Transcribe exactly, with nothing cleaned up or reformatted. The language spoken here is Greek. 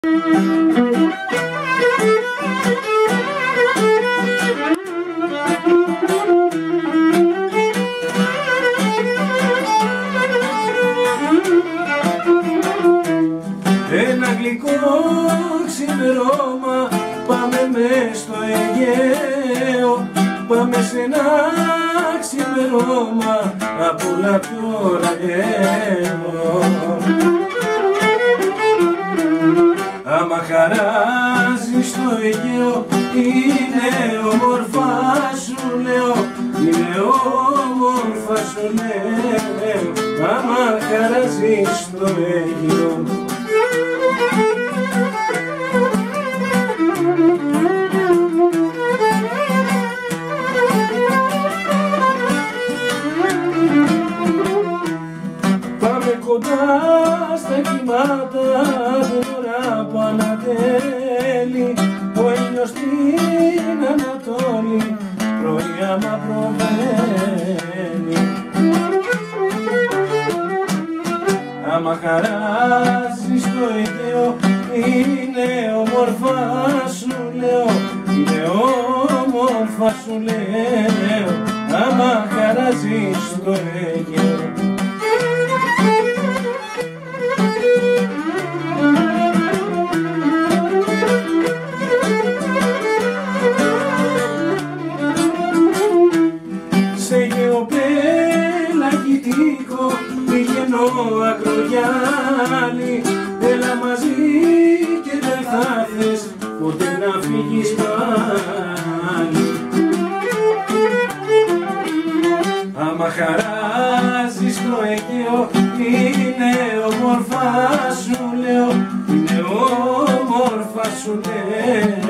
Ένα γλυκό ξημερώμα πάμε μες στο Αιγαίο, πάμε σε ένα ξημερώμα απ' όλα πιο ωραίο. Άμα χαράζει στο Αιγαίο είναι όμορφα σου λέω, είναι όμορφα σου λέω, άμα χαράζει στο Αιγαίο. Πάμε κοντά στα κύματα την ώρα που ανατέλει ο ήλιος στην Ανατόλη πρωί άμα προβαίνει. Άμα χαράζει στο Αιγαίο είναι όμορφα σου λέω, είναι όμορφα σου λέω, άμα χαράζει στο Αιγαίο. Σε γεωπελαγητικό πηγαίνω ακρογιάλι, έλα μαζί και δεν θα θες ποτέ να φύγεις πάλι. Άμα χαράζεις στο Αιγαίο είναι όμορφα σου λέω, είναι όμορφα σου λέω,